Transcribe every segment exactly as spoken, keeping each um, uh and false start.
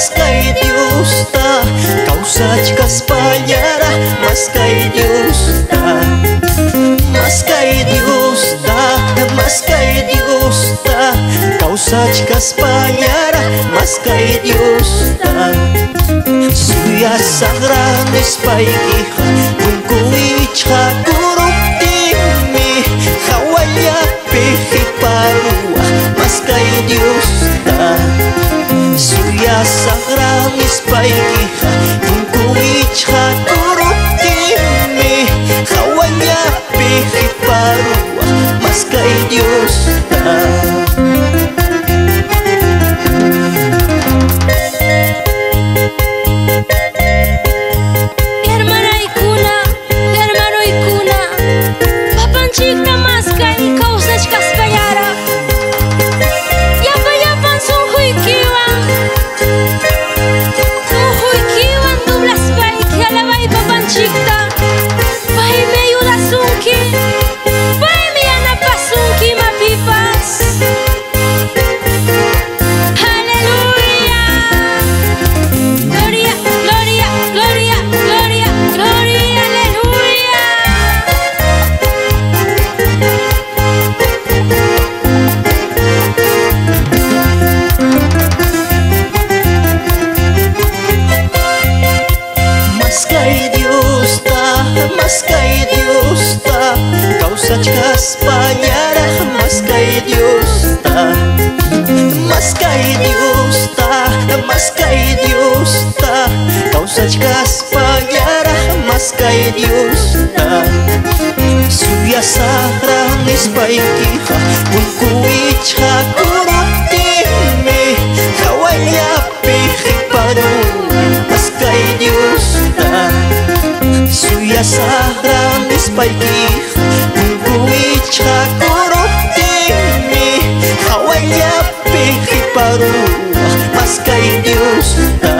mas kay Diyos ta, kausach kas panyara, mas kay Diyos ta. Mas kay Diyos ta, mas kay Diyos ta, kausach kas panyara, mas kay Diyos ta. Suya sagranes paikiha, kung kuichha kuruptimi, kawaya pihiparua, mas kay Diyos ta. Suya sagranes paikiha, kung kuichha kuruptimi, kawaya pihiparua, mas kay Diyos ta. Mas kay Diyos ta, kausach kas panyara, mas kay Diyos ta. Mas kay Diyos ta, mas kay Diyos ta, kausach kas panyara, mas kay Diyos ta. Suya sagranes paikiha, kung kuichha kuruptimi, kawaya pihiparua, mas kay Diyos ta. Suya sagranes paikiha, kung kuichha kuruptimi, kawaya pihiparua, mas kay Diyos ta.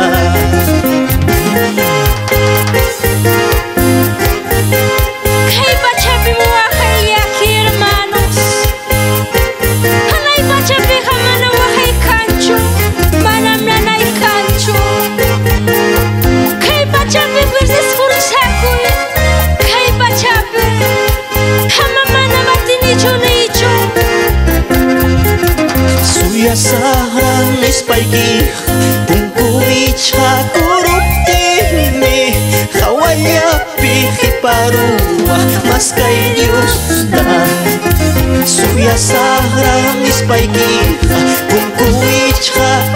Suya sagranes paikiha, kung kuichha kuruptimi, kawaya pihiparua, mas kay Diyos ta. Suya sagranes paikiha, kung kuichha